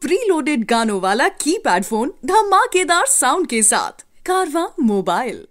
Pre loaded गानों वाला keypad phone धमाकेदार साउंड के साथ कारवां मोबाइल।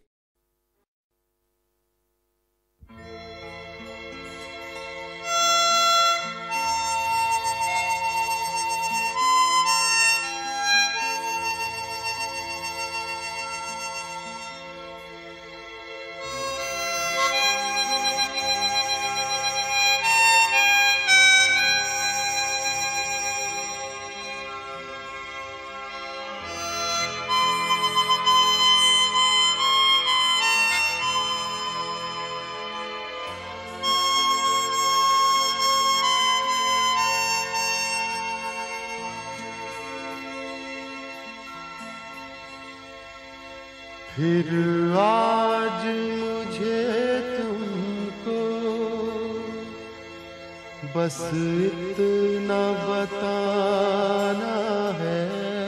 फिर आज मुझे तुमको बस इतना बताना है,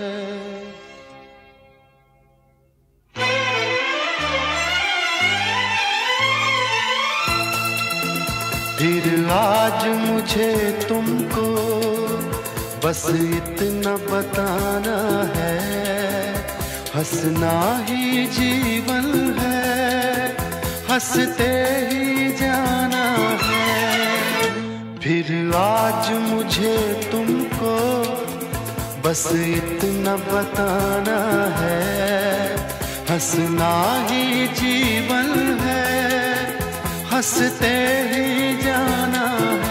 फिर आज मुझे तुमको बस इतना बताना है, हंसना ही जीवन है, हंसते ही जाना है। फिर आज मुझे तुमको बस इतना बताना है, हंसना ही जीवन है, हंसते ही जाना है।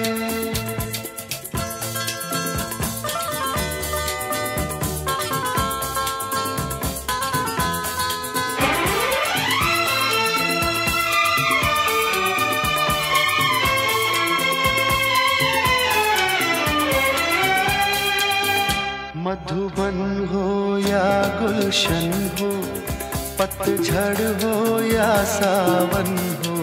मधुबन हो या गुलशन हो, पतझड़ हो या सावन हो,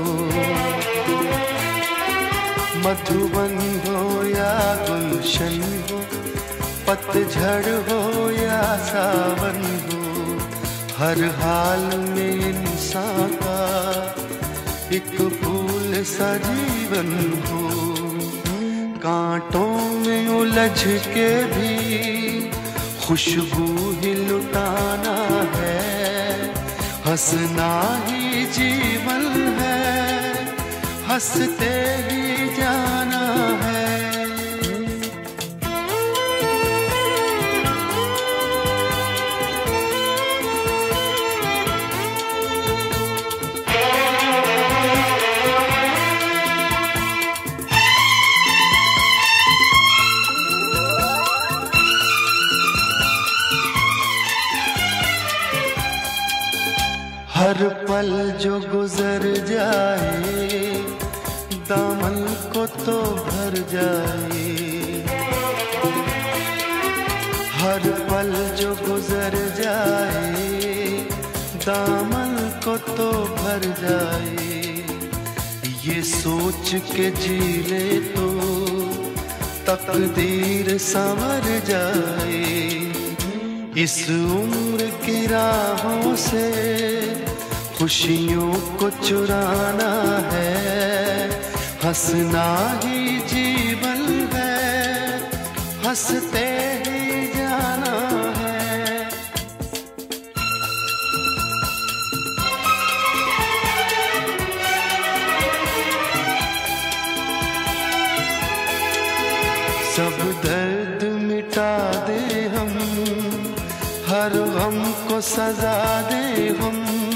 मधुबन हो या गुलशन हो, पतझड़ हो या सावन हो, हर हाल में इंसान का एक फूल सा जीवन हो। कांटों में उलझ के भी खुशबू ही लुटाना है, हंसना ही जीवन है, हंसते ही जाना है। हर पल जो गुजर जाए दामन को तो भर जाए, हर पल जो गुजर जाए दामन को तो भर जाए। ये सोच के जी ले तो तकदीर संवर जाए। इस उम्र की राहों से खुशियों को चुराना है, हंसना ही जीवन है, हंसते ही जाना है। सब दर्द मिटा दे हम, हर गम को सजा दे हम,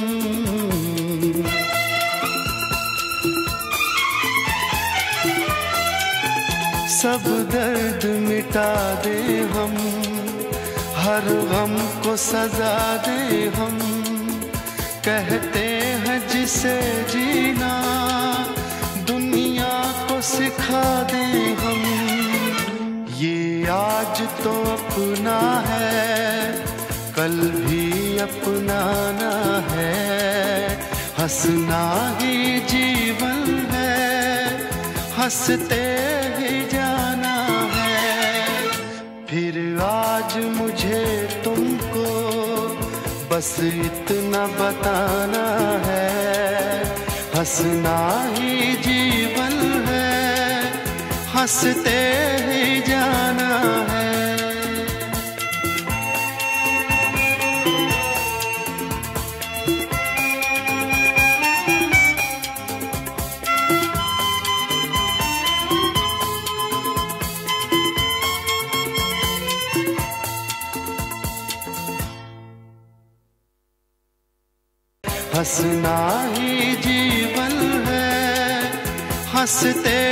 सब दर्द मिटा दे हम, हर गम को सजा दे हम। कहते हैं जिसे जीना दुनिया को सिखा दे हम। ये आज तो अपना है, कल भी अपनाना है, हंसना ही जीवन है, हंसते ही जाना है। फिर आज मुझे तुमको बस इतना बताना है, हंसना ही जीवन है, हंसते ही जाना है। हंसना ही जीवन है, हंसते